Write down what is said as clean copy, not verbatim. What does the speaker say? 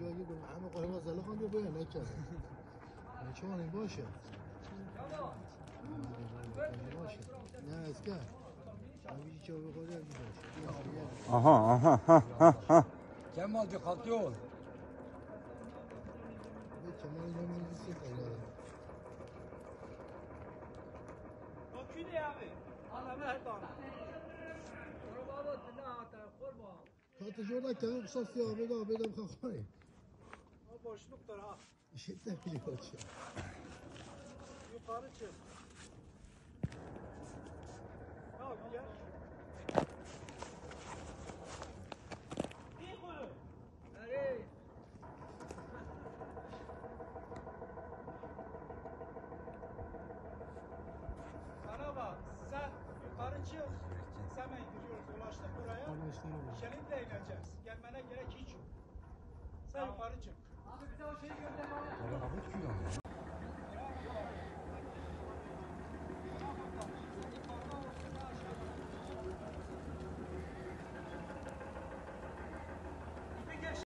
شاگرد همه قهوه زله خواند باید نکرد چون این باشه باشه نه از که همین چه بخوره باشه Aha aha ha ha ha. Kemal bir kalkıyor. Kemal İnan'ın bir şey var. Bakıyor ya abi. Allah'ım her tane. Baba dinle hatta korma. Katı jorda kendi kısa siyah abide bırakmayı. O boşluktur ha. İşit de biliyor ki. Yukarı çık. Tamam gel. İyi koyun. Nereye? Bana bak sen yukarı çık. Hemen giriyoruz ulaştık buraya. Şerit'le ineceğiz. Gelmene gerek hiç yok. Sen yukarı çık. Abi bize o şeyi